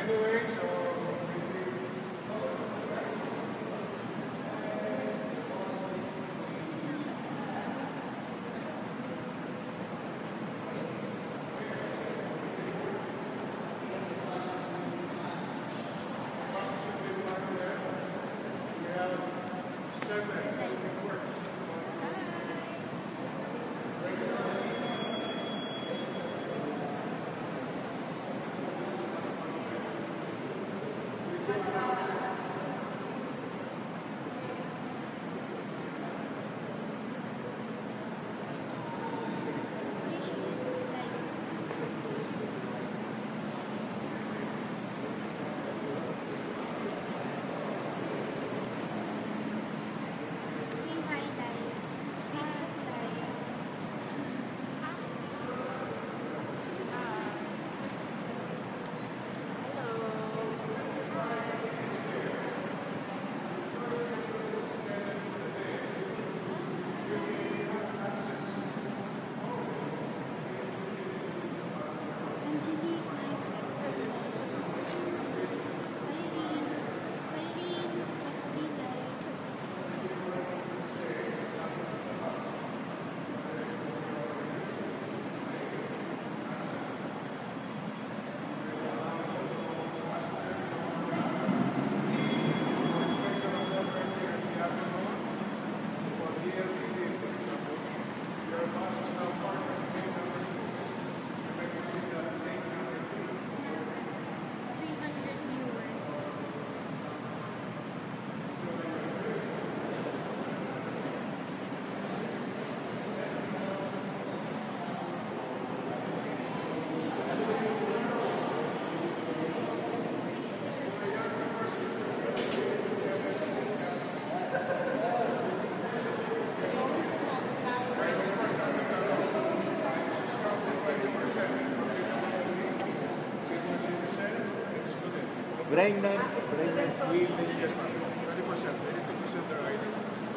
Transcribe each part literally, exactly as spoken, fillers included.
Pregnant, pregnant women. Yes, ma'am. thirty percent, eighty-two percent are I D.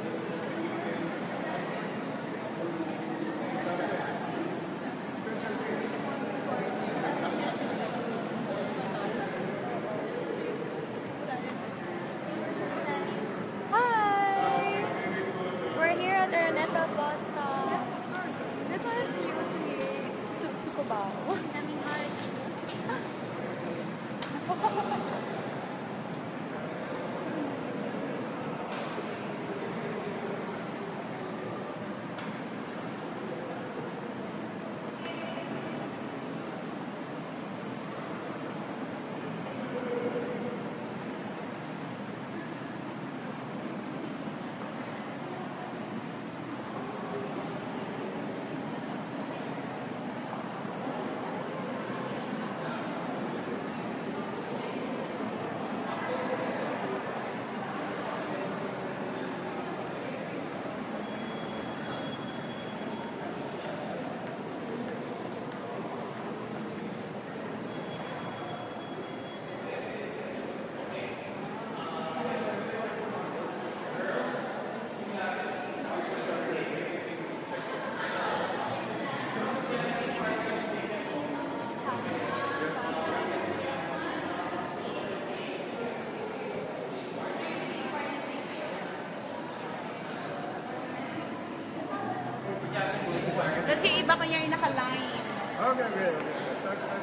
Hi! We're here at Araneta bus stop. This one is new to me. To, to Cubao. Naming art. Kasi iba ko niya yung naka-line. Okay, okay, okay. Start, start.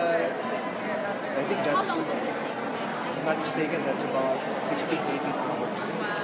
I think How that's, long does it take? if I'm not mistaken, that's about sixteen, eighteen hours.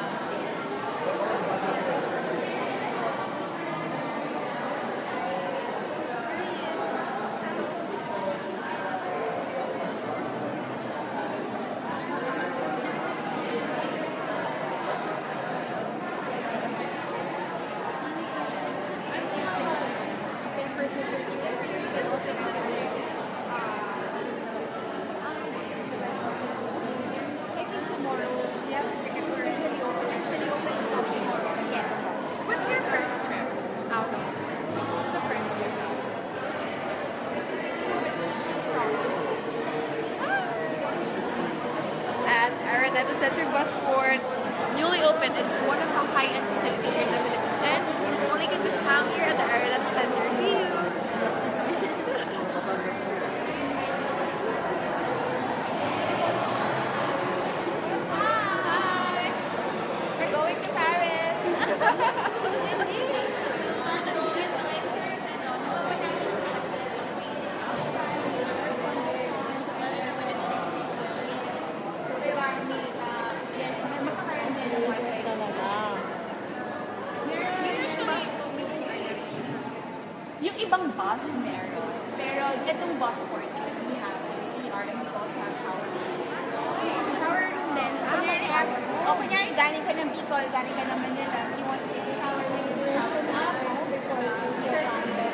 What's your first trip out of? What's the first trip out? At Araneta Center Busport, newly opened. It's one of the high-end facilities here in the Philippines, and only can be found here at the Araneta Center. See you. Hi. We're going to Paris. Yung ibang bus meron. Pero itong bus port is we have C R and we also have shower room. So yung shower room din. So kunyari, o kunyari galing ka ng Bicol, galing ka ng Manila, you want to take a shower, maybe you shower na before your family.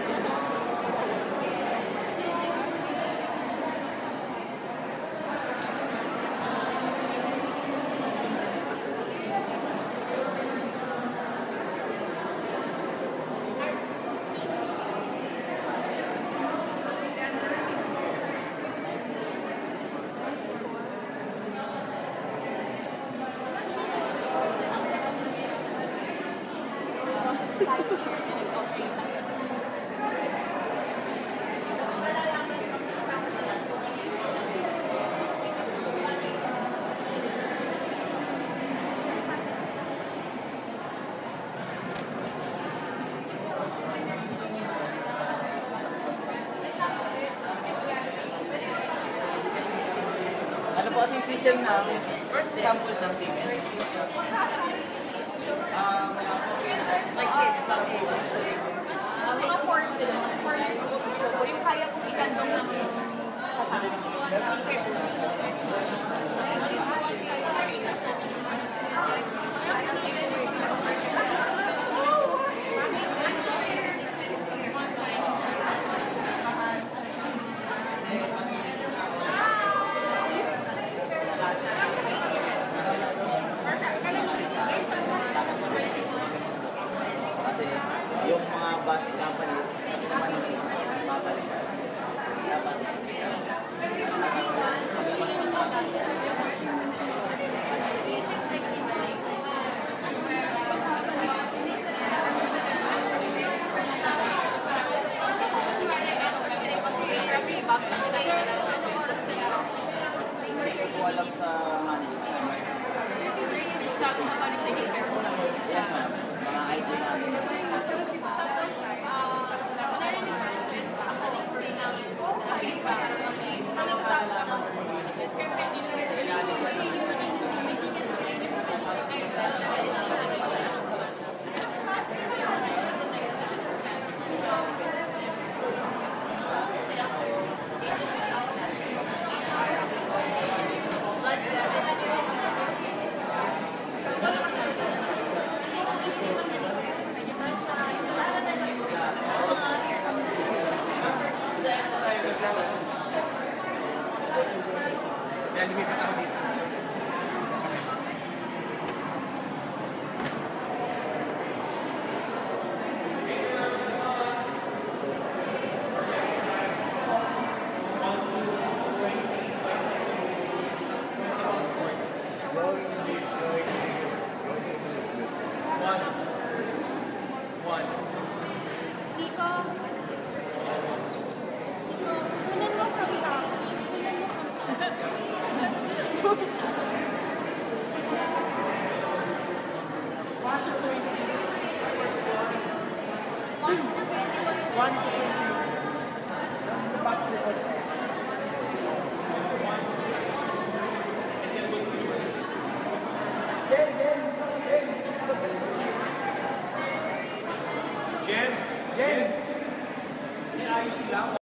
Ano po kasing system ng sample ng ticket? Um, Like kids, about age. Mga four four so yung kaya kong ikandong ng kasi yung mga bus companies, naman yung mabalikan. Dapat hindi ko po alam sa management. Yes, ma'am. Mga I T namin. Tapos, ah, sharing yung president ba? Ano yung kailangan ko? Ay, ba? Anong tawag? Kaya lumipat ako dito. One. One. Nico. Nico, kunan mo from top. Kunan mo from top. sila